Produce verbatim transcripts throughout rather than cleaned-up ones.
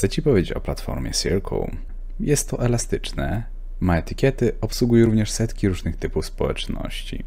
Chcę Ci powiedzieć o platformie Circle. Jest to elastyczne, ma etykiety, obsługuje również setki różnych typów społeczności.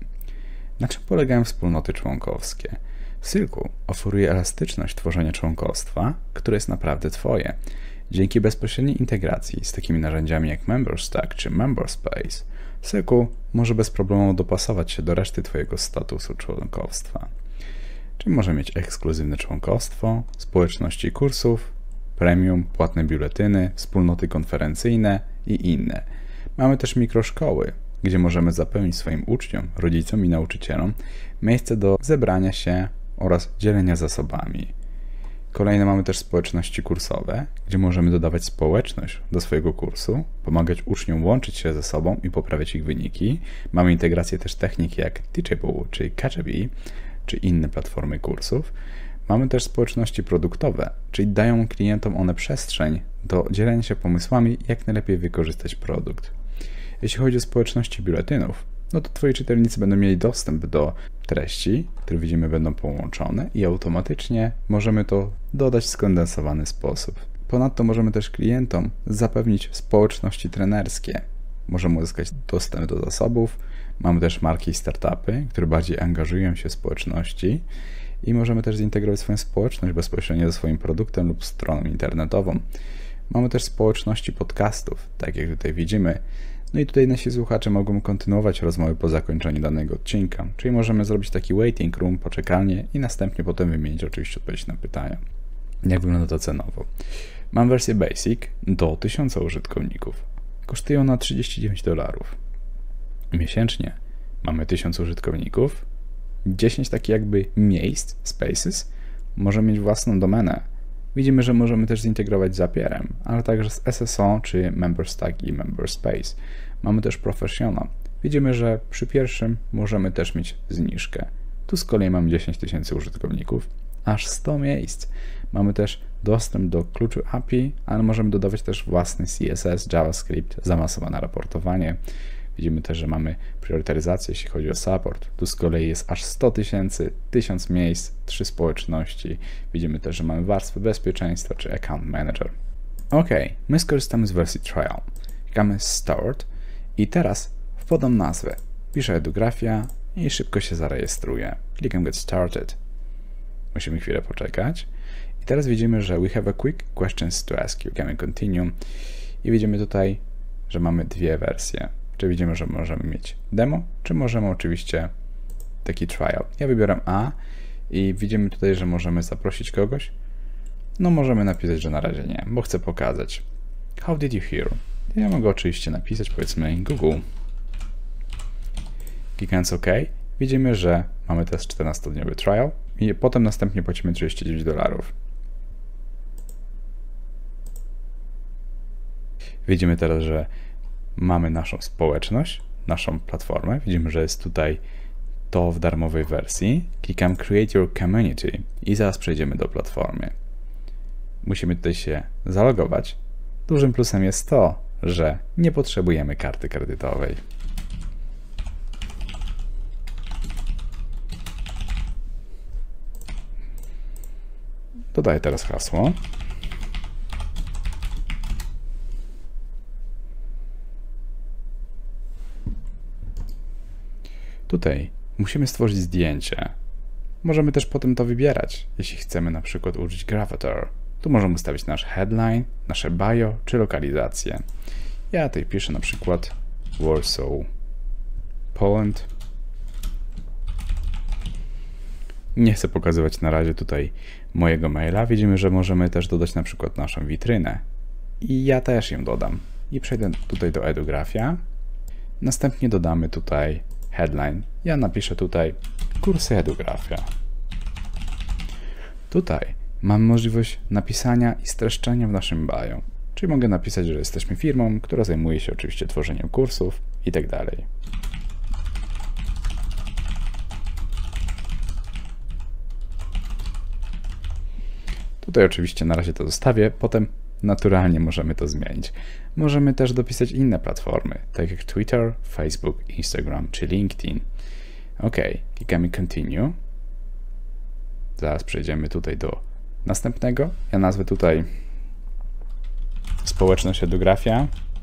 Na czym polegają wspólnoty członkowskie? Circle oferuje elastyczność tworzenia członkostwa, które jest naprawdę Twoje. Dzięki bezpośredniej integracji z takimi narzędziami jak MemberStack czy MemberSpace, Circle może bez problemu dopasować się do reszty Twojego statusu członkowstwa. Czyli może mieć ekskluzywne członkostwo, społeczności kursów, premium, płatne biuletyny, wspólnoty konferencyjne i inne. Mamy też mikroszkoły, gdzie możemy zapewnić swoim uczniom, rodzicom i nauczycielom miejsce do zebrania się oraz dzielenia zasobami. Kolejne mamy też społeczności kursowe, gdzie możemy dodawać społeczność do swojego kursu, pomagać uczniom łączyć się ze sobą i poprawiać ich wyniki. Mamy integrację też techniki jak Teachable czy Catch-up, czy inne platformy kursów. Mamy też społeczności produktowe, czyli dają klientom one przestrzeń do dzielenia się pomysłami, jak najlepiej wykorzystać produkt. Jeśli chodzi o społeczności biuletynów, no to Twoi czytelnicy będą mieli dostęp do treści, które widzimy będą połączone i automatycznie możemy to dodać w skondensowany sposób. Ponadto możemy też klientom zapewnić społeczności trenerskie. Możemy uzyskać dostęp do zasobów. Mamy też marki i startupy, które bardziej angażują się w społeczności i możemy też zintegrować swoją społeczność bezpośrednio ze swoim produktem lub stroną internetową. Mamy też społeczności podcastów, tak jak tutaj widzimy. No i tutaj nasi słuchacze mogą kontynuować rozmowy po zakończeniu danego odcinka, czyli możemy zrobić taki waiting room, poczekalnię i następnie potem wymienić oczywiście odpowiedź na pytania. Jak wygląda to cenowo? Mam wersję Basic do tysiąca użytkowników. Kosztuje ona trzydzieści dziewięć dolarów. Miesięcznie mamy tysiąc użytkowników, dziesięć takich jakby miejsc, spaces, możemy mieć własną domenę. Widzimy, że możemy też zintegrować z Zapierem, ale także z S S O czy MemberStack i MemberSpace. Mamy też Professional. Widzimy, że przy pierwszym możemy też mieć zniżkę. Tu z kolei mamy dziesięć tysięcy użytkowników, aż sto miejsc. Mamy też dostęp do kluczu A P I, ale możemy dodawać też własny C S S, JavaScript, zaawansowane raportowanie. Widzimy też, że mamy priorytetyzację, jeśli chodzi o support. Tu z kolei jest aż sto tysięcy, tysiąc miejsc, trzy społeczności. Widzimy też, że mamy warstwę bezpieczeństwa czy Account Manager. Ok, my skorzystamy z wersji Trial. Klikamy Start i teraz wpodam nazwę. Piszę Edugrafia i szybko się zarejestruję. Klikam Get Started. Musimy chwilę poczekać. I teraz widzimy, że we have a quick questions to ask you. Klikamy Continue i widzimy tutaj, że mamy dwie wersje. Czy widzimy, że możemy mieć demo, czy możemy oczywiście taki trial. Ja wybieram A i widzimy tutaj, że możemy zaprosić kogoś. No możemy napisać, że na razie nie, bo chcę pokazać. How did you hear? Ja mogę oczywiście napisać, powiedzmy Google. Klikając OK, widzimy, że mamy teraz czternastodniowy trial i potem następnie płacimy trzydzieści dziewięć dolarów. Widzimy teraz, że mamy naszą społeczność, naszą platformę. Widzimy, że jest tutaj to w darmowej wersji. Klikam Create Your Community i zaraz przejdziemy do platformy. Musimy tutaj się zalogować. Dużym plusem jest to, że nie potrzebujemy karty kredytowej. Dodaję teraz hasło. Tutaj musimy stworzyć zdjęcie. Możemy też potem to wybierać, jeśli chcemy na przykład użyć Gravatar. Tu możemy ustawić nasz headline, nasze bio czy lokalizację. Ja tutaj piszę na przykład Warsaw, Poland. Nie chcę pokazywać na razie tutaj mojego maila. Widzimy, że możemy też dodać na przykład naszą witrynę. I ja też ją dodam. I przejdę tutaj do Edugrafia. Następnie dodamy tutaj headline. Ja napiszę tutaj kursy Edugrafia. Tutaj mam możliwość napisania i streszczenia w naszym bio. Czyli mogę napisać, że jesteśmy firmą, która zajmuje się oczywiście tworzeniem kursów i tak dalej. Tutaj oczywiście na razie to zostawię, potem naturalnie możemy to zmienić. Możemy też dopisać inne platformy, tak jak Twitter, Facebook, Instagram czy LinkedIn. OK, klikamy Continue. Zaraz przejdziemy tutaj do następnego. Ja nazwę tutaj społeczność Edugrafia.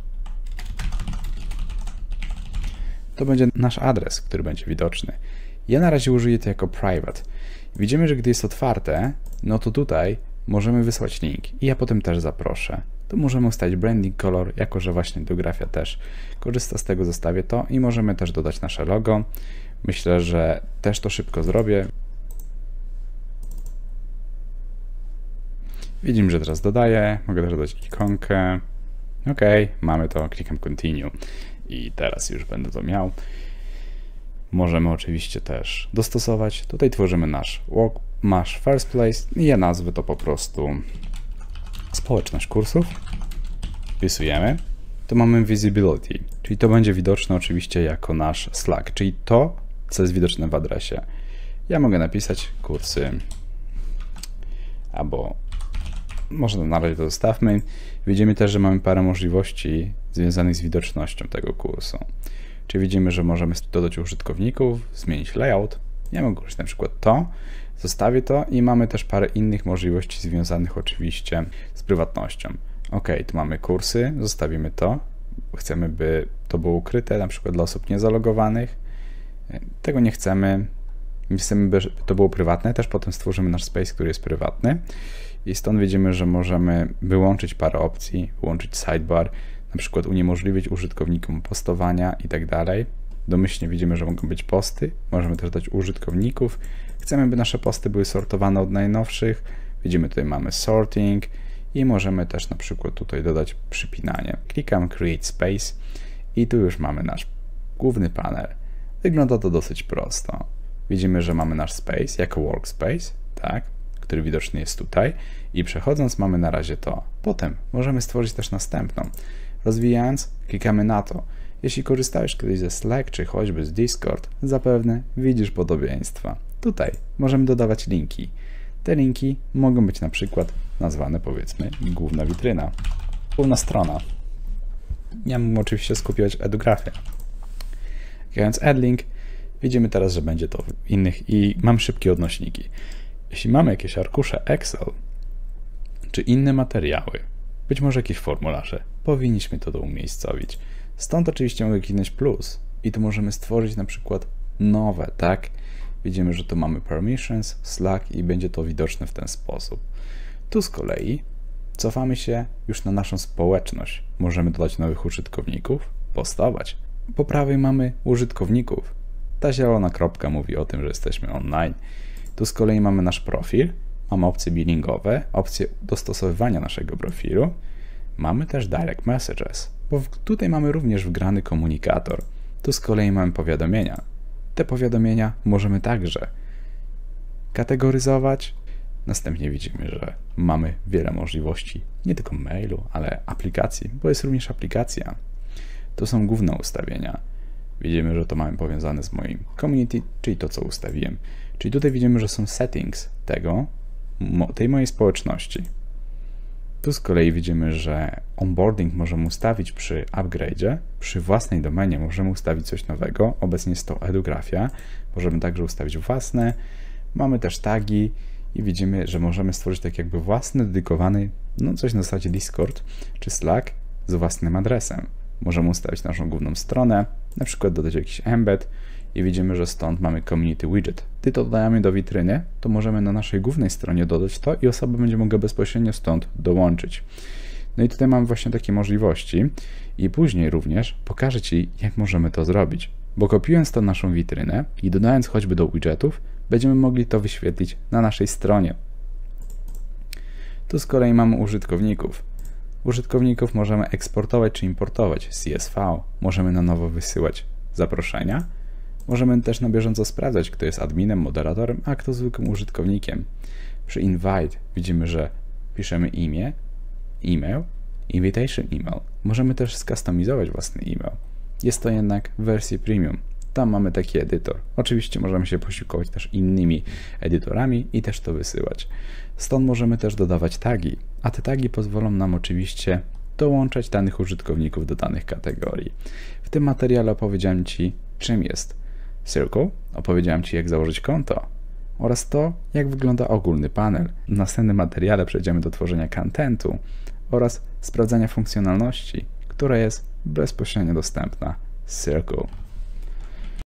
To będzie nasz adres, który będzie widoczny. Ja na razie użyję to jako private. Widzimy, że gdy jest otwarte, no to tutaj możemy wysłać link i ja potem też zaproszę. Tu możemy ustalić branding color, jako że właśnie Edugrafia też korzysta z tego, zostawię to i możemy też dodać nasze logo. Myślę, że też to szybko zrobię. Widzimy, że teraz dodaję, mogę też dodać ikonkę. Ok, mamy to, klikam continue i teraz już będę to miał. Możemy oczywiście też dostosować. Tutaj tworzymy nasz walk, nasz first place i ja nazwę to po prostu społeczność kursów. Wpisujemy. Tu mamy visibility, czyli to będzie widoczne oczywiście jako nasz Slack, czyli to, co jest widoczne w adresie. Ja mogę napisać kursy, albo może na razie to zostawmy. Widzimy też, że mamy parę możliwości związanych z widocznością tego kursu. Czyli widzimy, że możemy dodać użytkowników, zmienić layout. Ja mogę użyć na przykład to, zostawię to i mamy też parę innych możliwości związanych oczywiście z prywatnością. Ok, tu mamy kursy, zostawimy to. Chcemy, by to było ukryte, na przykład dla osób niezalogowanych. Tego nie chcemy. Chcemy, by to było prywatne. Też potem stworzymy nasz space, który jest prywatny. I stąd widzimy, że możemy wyłączyć parę opcji, wyłączyć sidebar, na przykład uniemożliwić użytkownikom postowania i tak dalej. Domyślnie widzimy, że mogą być posty. Możemy też dać użytkowników. Chcemy, by nasze posty były sortowane od najnowszych. Widzimy, tutaj mamy sorting i możemy też na przykład tutaj dodać przypinanie. Klikam Create Space i tu już mamy nasz główny panel. Wygląda to dosyć prosto. Widzimy, że mamy nasz space jako workspace, tak, który widoczny jest tutaj i przechodząc mamy na razie to. Potem możemy stworzyć też następną. Rozwijając, klikamy na to. Jeśli korzystałeś kiedyś ze Slack czy choćby z Discord, zapewne widzisz podobieństwa. Tutaj możemy dodawać linki. Te linki mogą być na przykład nazwane, powiedzmy, główna witryna, główna strona. Ja mógł oczywiście skupiać Edugrafię. Klikając Add Link, widzimy teraz, że będzie to w innych i mam szybkie odnośniki. Jeśli mamy jakieś arkusze Excel, czy inne materiały, być może jakieś formularze, powinniśmy to umiejscowić. Stąd oczywiście mogę kliknąć plus i tu możemy stworzyć na przykład nowe, tak? Widzimy, że tu mamy permissions, Slack i będzie to widoczne w ten sposób. Tu z kolei cofamy się już na naszą społeczność. Możemy dodać nowych użytkowników, postować. Po prawej mamy użytkowników. Ta zielona kropka mówi o tym, że jesteśmy online. Tu z kolei mamy nasz profil, mamy opcje billingowe, opcje dostosowywania naszego profilu. Mamy też direct messages, bo tutaj mamy również wgrany komunikator. Tu z kolei mamy powiadomienia. Te powiadomienia możemy także kategoryzować. Następnie widzimy, że mamy wiele możliwości, nie tylko mailu, ale aplikacji, bo jest również aplikacja. To są główne ustawienia. Widzimy, że to mamy powiązane z moim community, czyli to, co ustawiłem. Czyli tutaj widzimy, że są settings tego, tej mojej społeczności. Tu z kolei widzimy, że onboarding możemy ustawić przy upgrade'zie, przy własnej domenie możemy ustawić coś nowego, obecnie jest to Edugrafia, możemy także ustawić własne, mamy też tagi i widzimy, że możemy stworzyć tak jakby własny, dedykowany, no coś na zasadzie Discord czy Slack z własnym adresem. Możemy ustawić naszą główną stronę, na przykład dodać jakiś embed i widzimy, że stąd mamy community widget. Gdy to dodajemy do witryny, to możemy na naszej głównej stronie dodać to i osoba będzie mogła bezpośrednio stąd dołączyć. No i tutaj mamy właśnie takie możliwości i później również pokażę Ci, jak możemy to zrobić, bo kopiując to naszą witrynę i dodając choćby do widgetów, będziemy mogli to wyświetlić na naszej stronie. Tu z kolei mamy użytkowników. Użytkowników możemy eksportować czy importować z C S V, możemy na nowo wysyłać zaproszenia, możemy też na bieżąco sprawdzać, kto jest adminem, moderatorem, a kto zwykłym użytkownikiem. Przy invite widzimy, że piszemy imię, e-mail, invitation email. Możemy też skustomizować własny e-mail. Jest to jednak w wersji premium. Tam mamy taki edytor. Oczywiście możemy się posiłkować też innymi edytorami i też to wysyłać. Stąd możemy też dodawać tagi, a te tagi pozwolą nam oczywiście dołączać danych użytkowników do danych kategorii. W tym materiale opowiedziałem Ci, czym jest Circle, opowiedziałem Ci, jak założyć konto oraz to, jak wygląda ogólny panel. W następnym materiale przejdziemy do tworzenia contentu oraz sprawdzania funkcjonalności, która jest bezpośrednio dostępna z Circle.